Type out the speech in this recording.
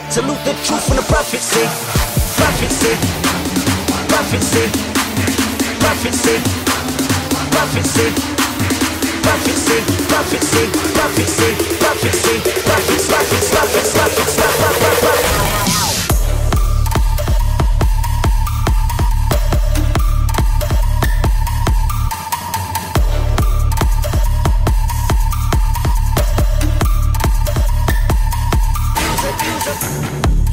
Salute the truth from the prophecy. Prophecy. Prophecy. Prophecy. Prophecy. Prophecy. Prophecy. Prophecy. Prophecy. Prophecy.